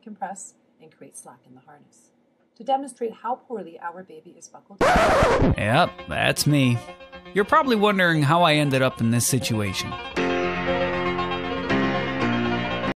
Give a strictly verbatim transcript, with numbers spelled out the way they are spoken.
decompress and create slack in the harness. To demonstrate how poorly our baby is buckled. Yep, that's me. You're probably wondering how I ended up in this situation.